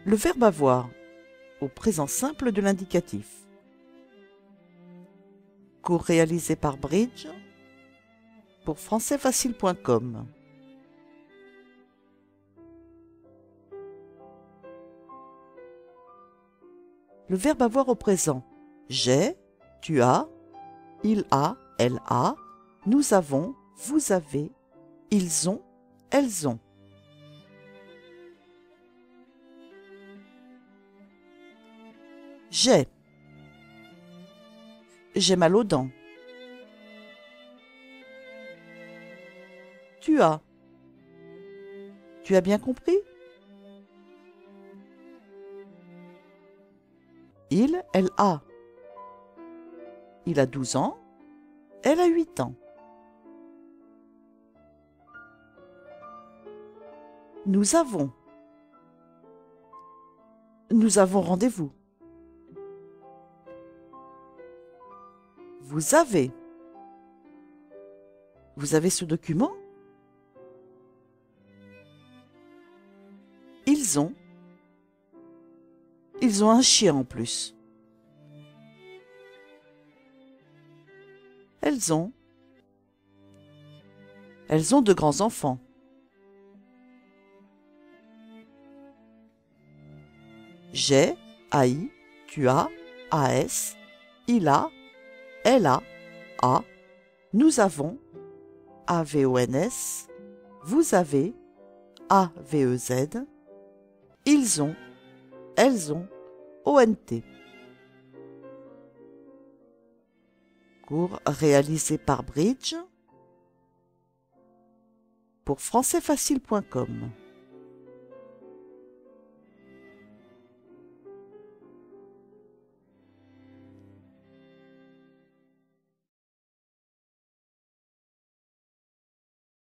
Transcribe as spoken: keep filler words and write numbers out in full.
Le verbe avoir au présent simple de l'indicatif. Cours réalisé par Bridge pour français facile point com. Le verbe avoir au présent. J'ai, tu as, il a, elle a, nous avons, vous avez, ils ont, elles ont. J'ai. J'ai mal aux dents. Tu as. Tu as bien compris? Il, elle a. Il a douze ans. Elle a huit ans. Nous avons. Nous avons rendez-vous. Vous avez. Vous avez ce document? Ils ont. Ils ont un chien en plus. Elles ont. Elles ont de grands enfants. J'ai, A I, tu as, A S, il a, elle a, A, nous avons, A V O N S, vous avez, A V E Z, ils ont, elles ont, O N T. Cours réalisé par Bridge pour français facile point com.